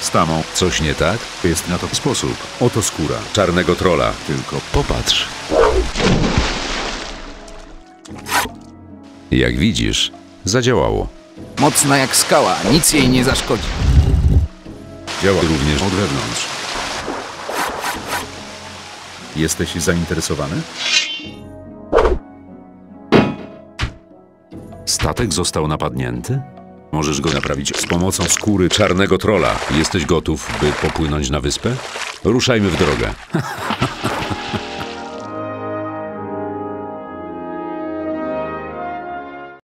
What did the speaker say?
stamą. Coś nie tak? Jest na to sposób. Oto skóra. Czarnego trola. Tylko popatrz. Jak widzisz, zadziałało. Mocna jak skała, nic jej nie zaszkodzi. Działa Również od wewnątrz. Jesteś zainteresowany? Statek został napadnięty? Możesz go naprawić z pomocą skóry czarnego trola. Jesteś gotów, by popłynąć na wyspę? Ruszajmy w drogę.